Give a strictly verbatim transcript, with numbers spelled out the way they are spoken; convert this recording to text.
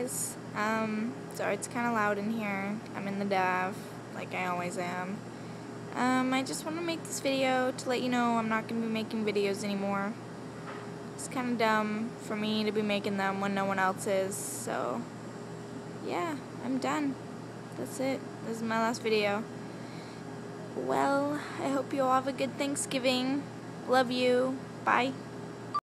guys. Um, sorry it's kind of loud in here. I'm in the dive, like I always am. Um, I just want to make this video to let you know I'm not going to be making videos anymore. It's kind of dumb for me to be making them when no one else is, so yeah, I'm done. That's it. This is my last video. Well, I hope you all have a good Thanksgiving. Love you. Bye.